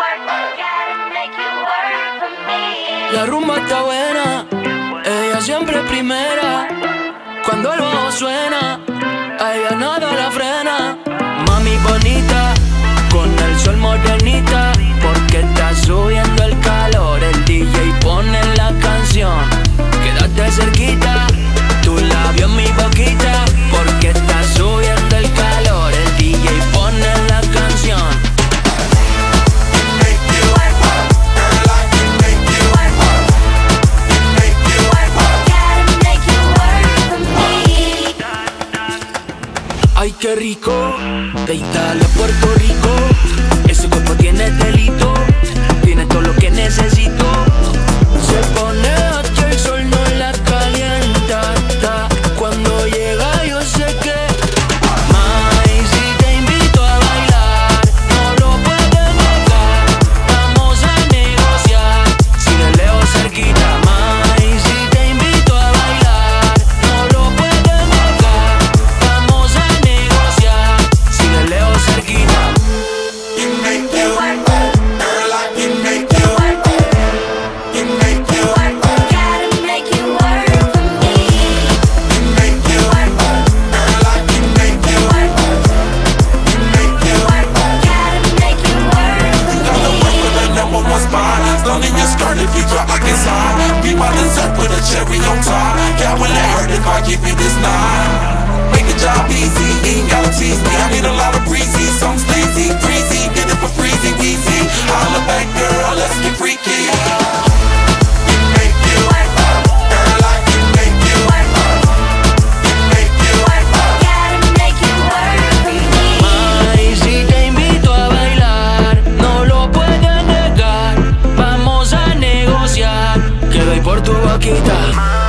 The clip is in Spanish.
La rumba está buena, ella siempre primera. Cuando el bajo suena, a ella nada la frena. Mami bonita, con el sol morenita, porque está subiendo el calor. El DJ pone la canción, quédate cerquita, tu labio en mi boquita, porque está subiendo el calor. El DJ pone la canción. Ay, qué rico, de Italia a Puerto Rico. Ese cuerpo tiene delito, tiene todo lo que necesito. Se pone hasta el sol, no la calienta. Cuando llega yo sé que May, si te invito a bailar, no lo puedes negar. Vamos a negociar, si de lejos cerquita. May, si te invito a bailar, no lo puedes negar. Vamos a negociar, si de lejos cerquita. You make you work, girl, I can make you work. You make you work, Gotta make you work for me. you make you work, girl, I can make you work. You make you work, Gotta make you work for gotta work me. for the number one spot. Stone in your skirt if you drop like it's hot. Be by dessert with a cherry on top. Yeah, will it hurt if I give you this nine? Make the job easy, ain't gotta tease me. I need a lot of breezy, some sleazy, breezy. Did it for freezy, weezy. Holla back, girl, let's get freaky. You make you work, girl, I can make you work. You make you work, Gotta make you work for me. May, si te invito a bailar, no lo puedes negar. Vamos a negociar, que doy por tu boquita.